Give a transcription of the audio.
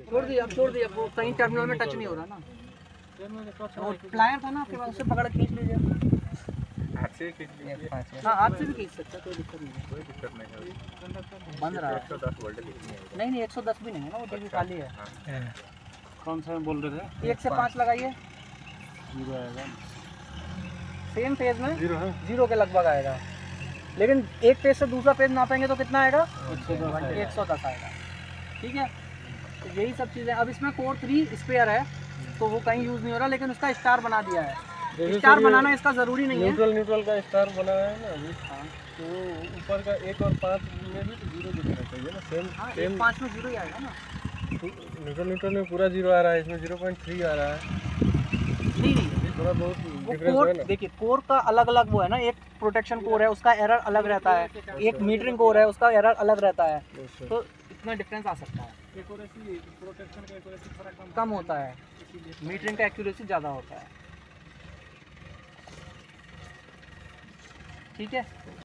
छोड़ दिया, अब छोड़ दिया, वो कहीं टर्मिनल में टच नहीं हो रहा ना। और प्लायर था ना आपके पास, उससे पकड़ खींच लीजिए। हाथ से खींच लीजिए। हाँ, हाथ से भी खींच सकता है, कोई दिक्कत नहीं है। कोई दिक्कत नहीं है। बंद रहा है। 110 वोल्ट दिखनी है। नहीं नहीं, 110 भी नहीं है ना, वो टीवी खाली है। हाँ। कौन सा बोल रहे थे? 1 से 5 लगाइए, 0 आएगा। सेम पेज में 0 है। 0 के लगभग आएगा, लेकिन एक पेज से दूसरा पेज नापेंगे तो कितना आएगा? 110 आएगा। ठीक है, तो यही सब चीज़ें। अब इसमें कोर 3 स्पेयर है, तो वो कहीं यूज़ नहीं हो रहा, लेकिन उसका स्टार बना दिया है। स्टार बनाना इसका ज़रूरी नहीं है। न्यूट्रल का स्टार बना है ना अभी। हाँ, तो ऊपर का 1 और 5 में भी 0 दिखना चाहिए ना। सेम 5 में 0 ही आएगा ना। न्यूट्रल में पूरा 0 आ रहा है, इसमें 0.3 आ रहा है। नहीं नहीं, थोड़ा बहुत वो डिफरेंस कोर है ना। देखिए, कोर का अलग अलग वो है ना, एक प्रोटेक्शन कोर है, उसका एरर अलग रहता है, एक मीटरिंग कोर है, उसका एरर अलग रहता है, तो इतना डिफरेंस आ सकता है। प्रोटेक्शन का एक्यूरेसी थोड़ा कम होता है, मीटरिंग का एक्यूरेसी ज़्यादा होता है। ठीक है।